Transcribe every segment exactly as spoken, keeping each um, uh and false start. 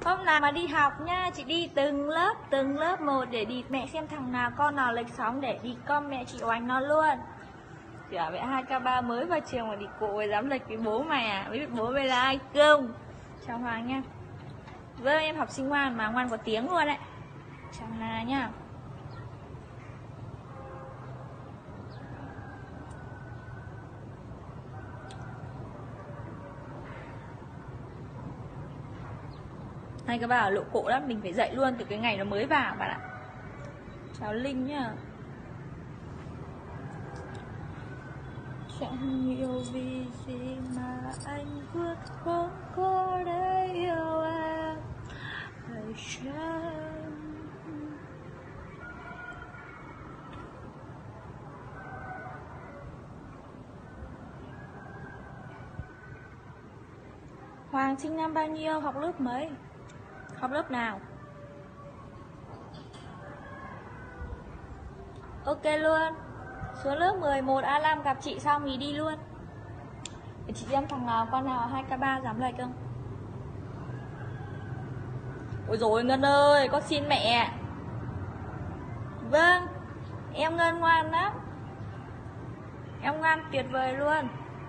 Hôm nào mà đi học nha, chị đi từng lớp, từng lớp một để đi mẹ xem thằng nào con nào lệch sóng để đi com mẹ chị oanh nó luôn. Chị bảo mẹ hai k ba mới vào trường mà đi cụ ấy dám lệch với bố mày à? Mới biết bố mày là ai không? Chào Hoàng nha. Vâng, em học sinh ngoan mà ngoan có tiếng luôn đấy. Chào Hà nha. Hay các bạn ở lộ cổ lắm, mình phải dậy luôn từ cái ngày nó mới vào bạn ạ. Chào Linh nhá. Chẳng nhiều vì gì mà anh quyết không có để yêu em. Hãy chăng Hoàng sinh năm bao nhiêu, học lớp mấy? Học lớp nào? Ok luôn. Xuống lớp mười một a năm gặp chị xong thì đi luôn. Để chị xem thằng nào con nào hai k ba dám lệch không? Ôi dồi Ngân ơi, con xin mẹ. Vâng, em Ngân ngoan lắm. Em ngoan tuyệt vời luôn.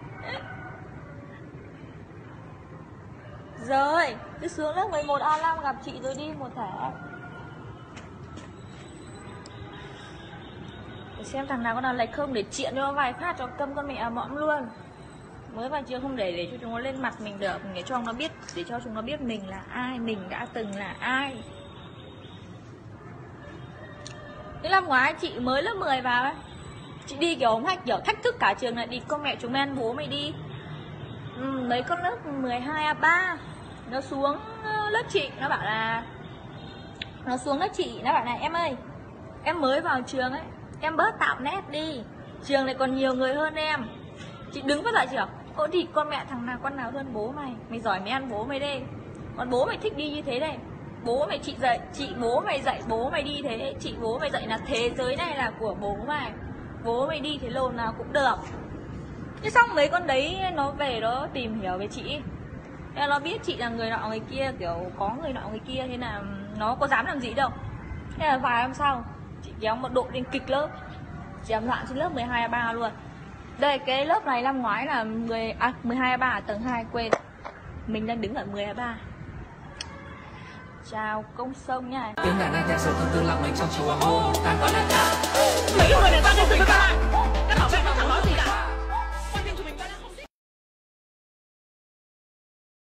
Rồi, cứ xuống lớp mười một a năm gặp chị rồi đi một thể. Để xem thằng nào con nào lệch không để triện cho vài phát cho câm con mẹ mõm luôn. Mới vào trường không để để cho chúng nó lên mặt mình được, để cho nó biết, để cho chúng nó biết mình là ai, mình đã từng là ai. Thế năm ngoái chị mới lớp mười vào ấy, chị đi kiểu hách kiểu thách thức cả trường này đi con mẹ chúng men bố mày đi. Ừ, mấy con lớp mười hai a ba nó xuống lớp chị, nó bảo là nó xuống lớp chị, nó bảo là em ơi, em mới vào trường ấy, em bớt tạo nét đi, trường này còn nhiều người hơn em. Chị đứng phát dậy chị bảo, ô thì con mẹ thằng nào con nào hơn bố mày, mày giỏi mày ăn bố mày đi, còn bố mày thích đi như thế đây. Bố mày chị dạy, chị bố mày dạy bố mày đi thế, chị bố mày dạy là thế giới này là của bố mày, bố mày đi thế lồn nào cũng được. Thế xong mấy con đấy nó về nó tìm hiểu về chị, thế nó biết chị là người nọ người kia, kiểu có người nọ người kia, thế là nó có dám làm gì đâu. Thế là vài hôm sau chị kéo một đội lên kịch lớp, chị làm loạn trên lớp mười hai a ba luôn. Đây cái lớp này năm ngoái là mười à mười hai a ba ở tầng hai, quên. Mình đang đứng ở mười a ba. Chào công sông nha. Tiếng đàn anh theo sự tương tư lặng mình trong chiều hoàng hôn. Tan có là ta. Mấy người này ta đến từ các bạn.